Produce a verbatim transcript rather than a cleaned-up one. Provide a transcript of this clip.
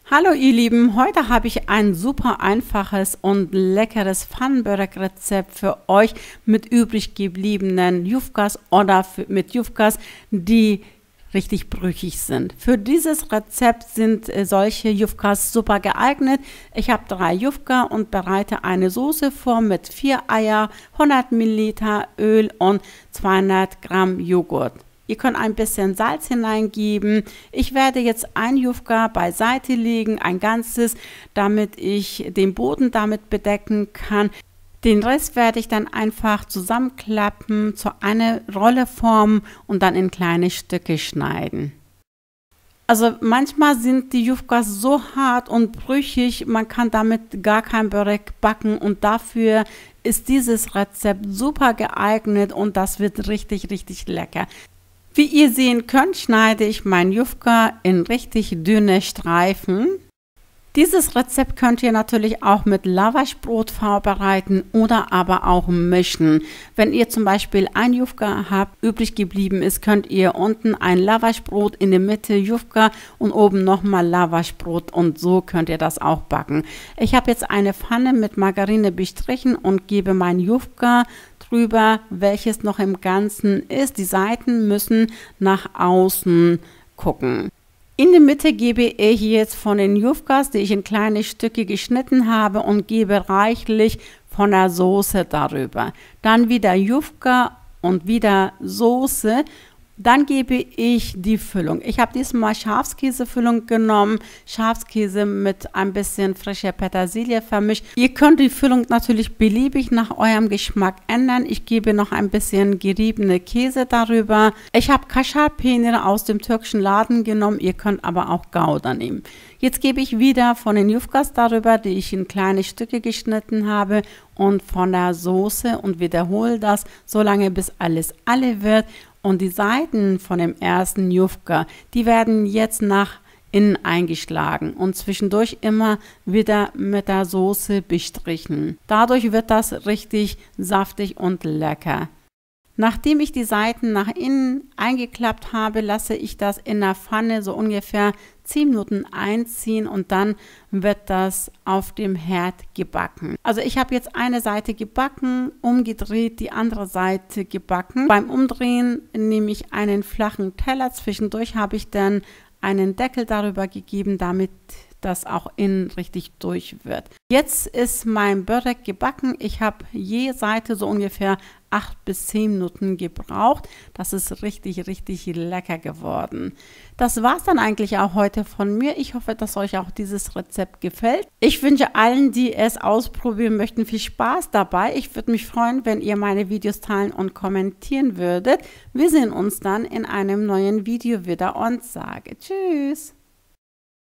Hallo ihr Lieben, heute habe ich ein super einfaches und leckeres Pfannenbörek-Rezept für euch mit übrig gebliebenen Jufkas oder für, mit Jufkas, die richtig brüchig sind. Für dieses Rezept sind äh, solche Jufkas super geeignet. Ich habe drei Jufka und bereite eine Soße vor mit vier Eier, hundert Milliliter Öl und zweihundert Gramm Joghurt. Ihr könnt ein bisschen Salz hineingeben. Ich werde jetzt ein Jufka beiseite legen, ein ganzes, damit ich den Boden damit bedecken kann. Den Rest werde ich dann einfach zusammenklappen, zu einer Rolle formen und dann in kleine Stücke schneiden. Also manchmal sind die Jufkas so hart und brüchig, man kann damit gar kein Börek backen und dafür ist dieses Rezept super geeignet und das wird richtig, richtig lecker. Wie ihr sehen könnt, schneide ich mein Jufka in richtig dünne Streifen. Dieses Rezept könnt ihr natürlich auch mit Lavaschbrot vorbereiten oder aber auch mischen. Wenn ihr zum Beispiel ein Jufka habt, übrig geblieben ist, könnt ihr unten ein Lavaschbrot, in der Mitte Jufka und oben nochmal Lavaschbrot und so könnt ihr das auch backen. Ich habe jetzt eine Pfanne mit Margarine bestrichen und gebe mein Jufka drüber, welches noch im Ganzen ist. Die Seiten müssen nach außen gucken. In der Mitte gebe ich jetzt von den Jufkas, die ich in kleine Stücke geschnitten habe, und gebe reichlich von der Soße darüber. Dann wieder Jufka und wieder Soße. Dann gebe ich die Füllung. Ich habe diesmal Schafskäsefüllung genommen, Schafskäse mit ein bisschen frischer Petersilie vermischt. Ihr könnt die Füllung natürlich beliebig nach eurem Geschmack ändern. Ich gebe noch ein bisschen geriebene Käse darüber. Ich habe Kaşar-Peynir aus dem türkischen Laden genommen, ihr könnt aber auch Gouda nehmen. Jetzt gebe ich wieder von den Jufkas darüber, die ich in kleine Stücke geschnitten habe, und von der Soße und wiederhole das so lange, bis alles alle wird. Und die Seiten von dem ersten Jufka, die werden jetzt nach innen eingeschlagen und zwischendurch immer wieder mit der Soße bestrichen. Dadurch wird das richtig saftig und lecker. Nachdem ich die Seiten nach innen eingeklappt habe, lasse ich das in der Pfanne so ungefähr zehn Minuten einziehen und dann wird das auf dem Herd gebacken. Also ich habe jetzt eine Seite gebacken, umgedreht, die andere Seite gebacken. Beim Umdrehen nehme ich einen flachen Teller, zwischendurch habe ich dann einen Deckel darüber gegeben, damit das auch innen richtig durch wird. Jetzt ist mein Börek gebacken. Ich habe je Seite so ungefähr acht bis zehn Minuten gebraucht. Das ist richtig, richtig lecker geworden. Das war es dann eigentlich auch heute von mir. Ich hoffe, dass euch auch dieses Rezept gefällt. Ich wünsche allen, die es ausprobieren möchten, viel Spaß dabei. Ich würde mich freuen, wenn ihr meine Videos teilen und kommentieren würdet. Wir sehen uns dann in einem neuen Video wieder und sage Tschüss.